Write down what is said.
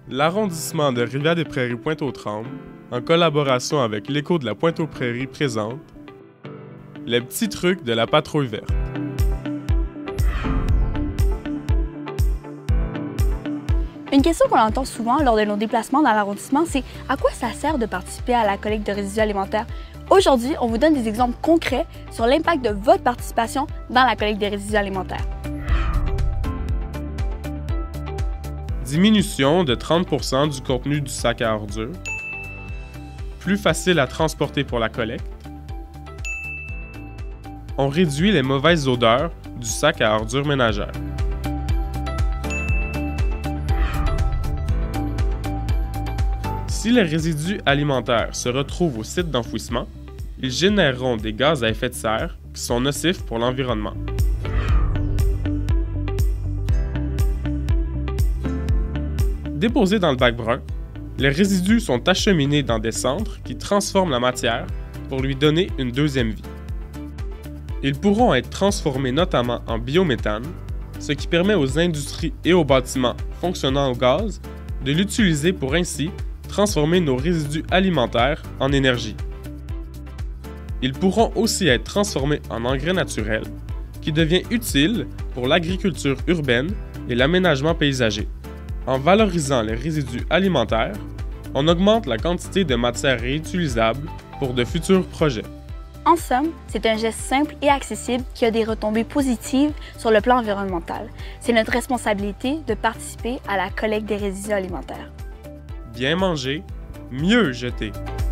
L'arrondissement de Rivière-des-Prairies-Pointe-aux-Trembles, en collaboration avec l'Écho de la Pointe-aux-Prairies, présente les petits trucs de la patrouille verte. Une question qu'on entend souvent lors de nos déplacements dans l'arrondissement, c'est à quoi ça sert de participer à la collecte de résidus alimentaires? Aujourd'hui, on vous donne des exemples concrets sur l'impact de votre participation dans la collecte des résidus alimentaires. Diminution de 30% du contenu du sac à ordures. Plus facile à transporter pour la collecte. On réduit les mauvaises odeurs du sac à ordures ménagères. Si les résidus alimentaires se retrouvent au site d'enfouissement, ils généreront des gaz à effet de serre qui sont nocifs pour l'environnement. Déposés dans le bac brun, les résidus sont acheminés dans des centres qui transforment la matière pour lui donner une deuxième vie. Ils pourront être transformés notamment en biométhane, ce qui permet aux industries et aux bâtiments fonctionnant au gaz de l'utiliser pour ainsi transformer nos résidus alimentaires en énergie. Ils pourront aussi être transformés en engrais naturel, qui devient utile pour l'agriculture urbaine et l'aménagement paysager. En valorisant les résidus alimentaires, on augmente la quantité de matières réutilisables pour de futurs projets. En somme, c'est un geste simple et accessible qui a des retombées positives sur le plan environnemental. C'est notre responsabilité de participer à la collecte des résidus alimentaires. Bien manger, mieux jeter.